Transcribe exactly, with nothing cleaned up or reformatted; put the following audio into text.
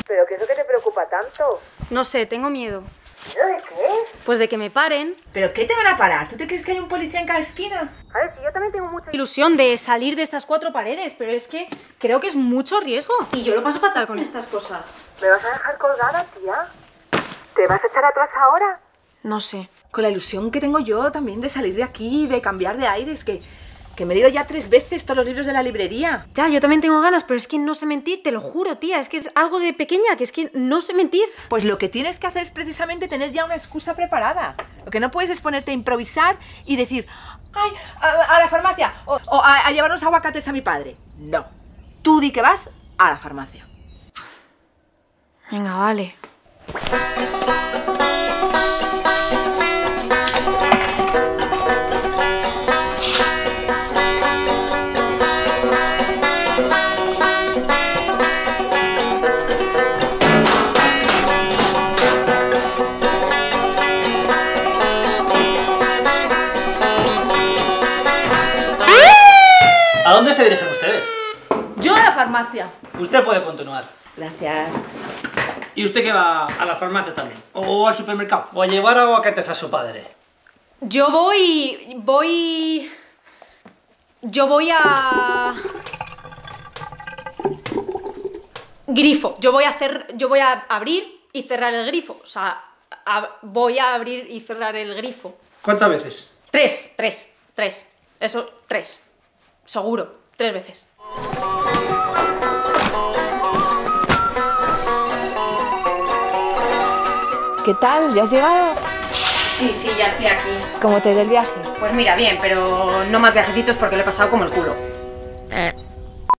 ¿Pero qué es lo que te preocupa tanto? No sé, tengo miedo. ¿Miedo de qué? Pues de que me paren. ¿Pero qué te van a parar? ¿Tú te crees que hay un policía en cada esquina? A ver, si yo también tengo mucha Ilusión de salir de estas cuatro paredes, pero es que creo que es mucho riesgo. Y yo lo paso fatal con estas cosas. ¿Me vas a dejar colgada, tía? ¿Te vas a echar atrás ahora? No sé. Con la ilusión que tengo yo también de salir de aquí, de cambiar de aires, que, que me he leído ya tres veces todos los libros de la librería. Ya, yo también tengo ganas, pero es que no sé mentir, te lo juro, tía. Es que es algo de pequeña, que es que no sé mentir. Pues lo que tienes que hacer es precisamente tener ya una excusa preparada. Lo que no puedes es ponerte a improvisar y decir, ay, a, a la farmacia, o, o a, a llevar unos aguacates a mi padre. No, tú di que vas a la farmacia. Venga, vale. ¿A dónde se dirigen ustedes? Yo a la farmacia. Usted puede continuar. Gracias. ¿Y usted qué va a la farmacia también? ¿O al supermercado? ¿O a llevar aguacates a su padre? Yo voy... voy... Yo voy a... Grifo. Yo voy a hacer... Yo voy a abrir y cerrar el grifo. O sea, a- voy a abrir y cerrar el grifo. ¿Cuántas veces? Tres, tres, tres. Eso, tres. Seguro. Tres veces. ¿Qué tal? ¿Ya has llegado? Sí, sí, ya estoy aquí. ¿Cómo te ha ido el viaje? Pues mira, bien, pero no más viajecitos porque lo he pasado como el culo.